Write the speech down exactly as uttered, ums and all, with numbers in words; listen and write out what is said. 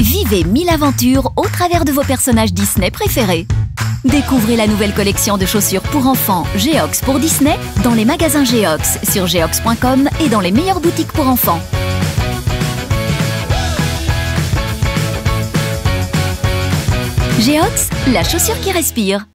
Vivez mille aventures au travers de vos personnages Disney préférés. Découvrez la nouvelle collection de chaussures pour enfants Geox pour Disney dans les magasins Geox, sur geox point com et dans les meilleures boutiques pour enfants. Geox, la chaussure qui respire.